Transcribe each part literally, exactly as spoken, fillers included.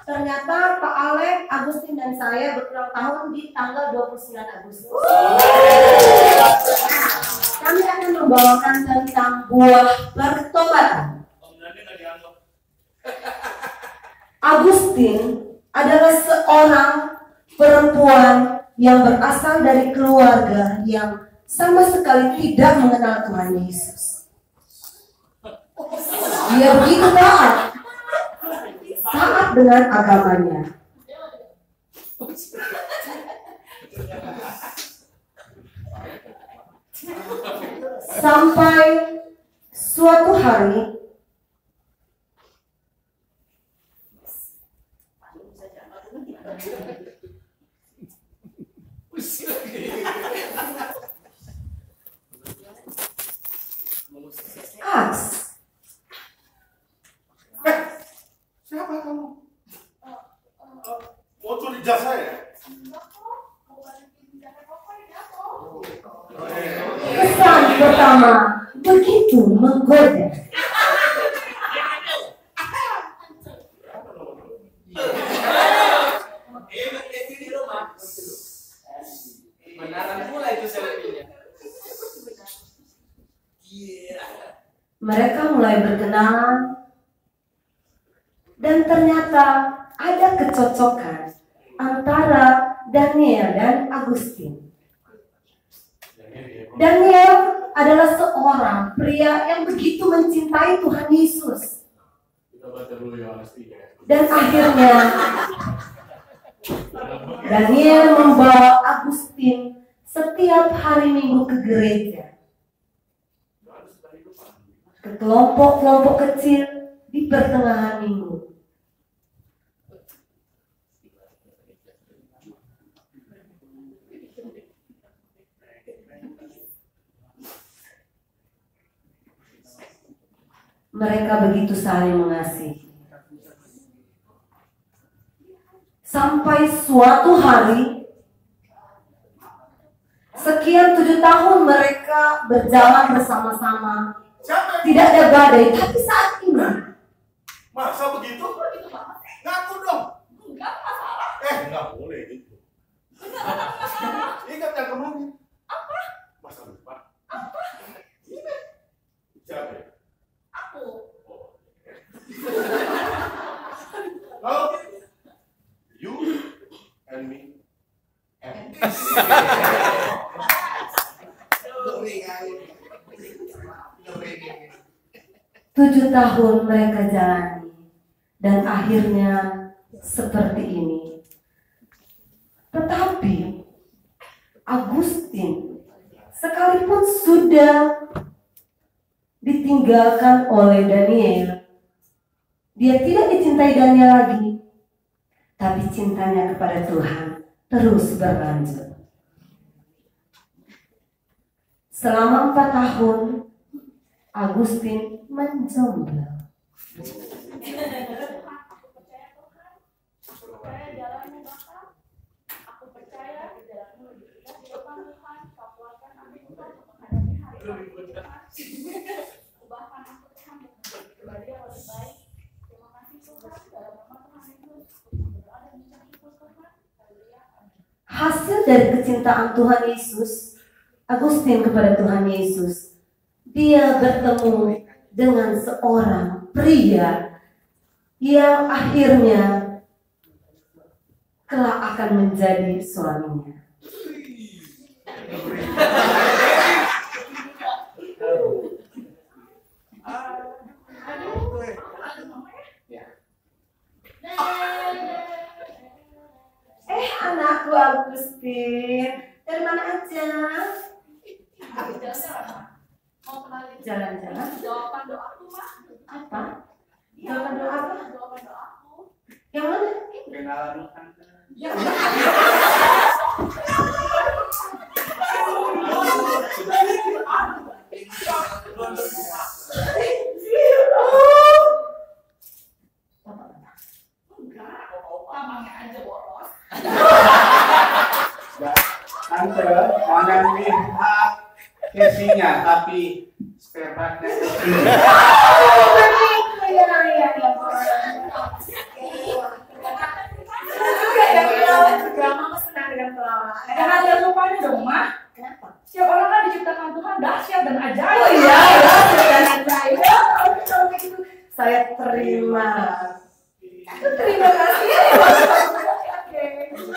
ternyata Pak Alek, Agustin dan saya berulang tahun di tanggal dua puluh sembilan Agustus. Kami akan membawakan tentang buah pertobatan. Agustin adalah seorang perempuan yang berasal dari keluarga yang sama sekali tidak mengenal Tuhan Yesus. Dia begitu taat, taat dengan agamanya. Sampai suatu hari Aks, siapa kamu? Mau curi jasa ya? kesan pertama begitu menggoda. Mereka mulai berkenalan dan ternyata ada kecocokan antara Daniel dan Agustin. Daniel adalah seorang pria yang begitu mencintai Tuhan Yesus. Dan akhirnya Daniel membawa Agustin setiap hari Minggu ke gereja, ke kelompok-kelompok kecil di pertengahan minggu. Mereka begitu saling mengasihi. Sampai suatu hari, sekian tujuh tahun mereka berjalan bersama-sama. Tidak ada badai, tapi saat ini. Masa begitu? Ngaku dong. Enggak masalah. Eh, nggak boleh gitu. Ingat yang kemarin. Apa? Masa lupa? Apa? Ini. Siapa? Aku. Oh. Lalu, you and me and Tujuh tahun mereka jalani dan akhirnya seperti ini. Tetapi Agustin sekalipun sudah ditinggalkan oleh Daniel, dia tidak dicintai Daniel lagi, tapi cintanya kepada Tuhan terus berlanjut. Selama empat tahun Agustin menjomblo. Hasil dari kecintaan Tuhan Yesus, Agustin kepada Tuhan Yesus, dia bertemu dengan seorang pria yang akhirnya kelak akan menjadi suaminya. Eh, anakku Agustin, dari mana aja? Mau kenalin Jalan-jalan. jawaban doaku, Mak. Apa? Jawaban doa apa? Jawaban doaku. Yang mana? Kenalan tante. Ya. Enggak, tamangnya aja boros. Tante, jangan lihat casingnya, tapi spermatnya. Terima kasih. Oke.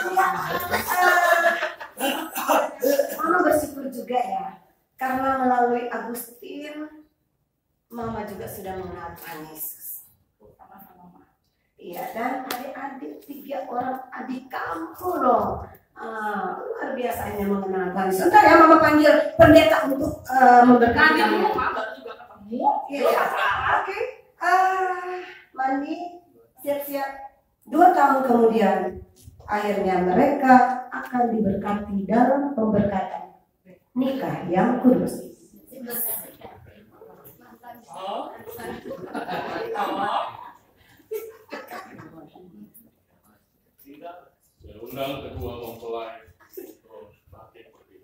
Mama bersyukur juga ya, karena melalui Agustin, Mama juga sudah mengenal Tuhan Yesus. Sama-sama. Iya, dan adik-adik tiga orang adik kamu loh. Ah, luar biasanya mengenal Tuhan Yesus. Entar ya Mama panggil pendeta untuk uh, memberkati Nanti kamu. mau baru juga ketemu. Iya, oke. Ah, mandi, siap-siap. Dua tahun kemudian, akhirnya mereka akan diberkati dalam pemberkatan nikah yang kudus. Tidak, saya undang kedua mempelai untuk batik berdiri.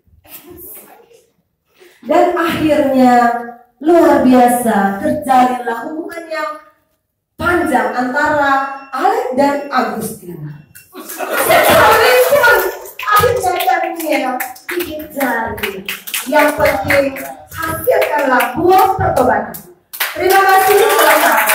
Dan akhirnya luar biasa terjalinlah hubungan yang panjang antara Alek dan Agustin. Sekalipun akhirnya jarinya gigit jari. Yang penting hasilkanlah buah pertobatan. Terima kasih.